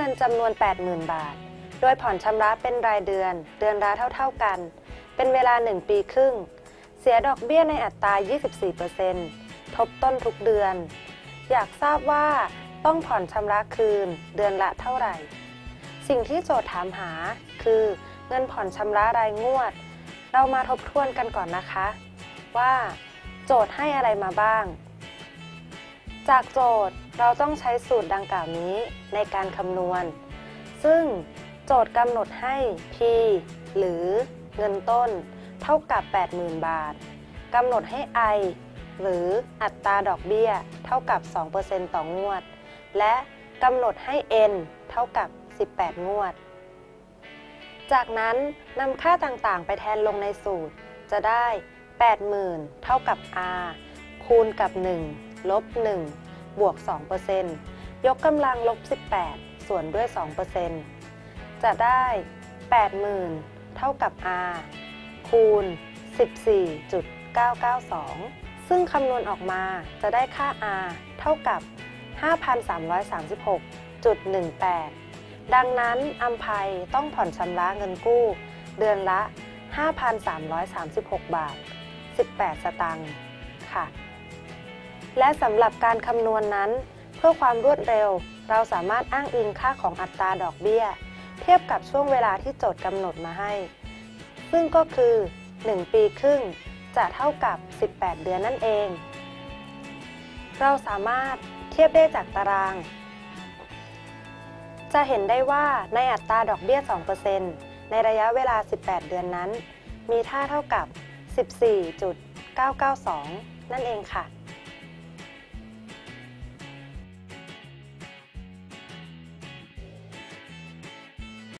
นจำนวน 80,000 บาทโดยผ่อนชำระเป็นรายเดือนเดือนละเท่ากันเป็นเวลา1 ปีครึ่งเสียดอกเบี้ยในอัตรา 24% ทบต้นทุกเดือนอยากทราบว่าต้องผ่อนชำระคืนเดือนละเท่าไหร่สิ่งที่โจทย์ถามหาคือเงินผ่อนชำระรายงวดเรามาทบทวนกันก่อนนะคะว่าโจทย์ให้อะไรมาบ้างจากโจทย์เราต้องใช้สูตรดังกล่าวนี้ในการคำนวณซึ่งโจทย์กำหนดให้ P หรือเงินต้นเท่ากับ 80,000 บาทกำหนดให้ I หรืออัตราดอกเบี้ยเท่ากับ 2% ต่องวดและกำหนดให้ N เท่ากับ 18 งวดจากนั้นนำค่าต่างๆไปแทนลงในสูตรจะได้ 80,000 เท่ากับ R คูณกับ 1 ลบ 1 บวก 2% ยกกำลังลบ 18 ส่วนด้วย 2% จะได้ 80,000 เท่ากับ R คูณ 14.992 ซึ่งคำนวณออกมาจะได้ค่า R เท่ากับ 5,336.18 ดังนั้นอัมภัยต้องผ่อนชำระเงินกู้เดือนละ 5,336 บาท 18 สตางค์ค่ะและสำหรับการคำนวณนั้นเพื่อความรวดเร็วเราสามารถอ้างอิงค่าของอัตราดอกเบี้ยเทียบกับช่วงเวลาที่โจทย์กำหนดมาให้ซึ่งก็คือ1 ปีครึ่งจะเท่ากับ18 เดือนนั่นเองเราสามารถเทียบได้จากตารางจะเห็นได้ว่าในอัตราดอกเบี้ย 2% ในระยะเวลา18 เดือนนั้นมีค่าเท่ากับ 14.992 นั่นเองค่ะ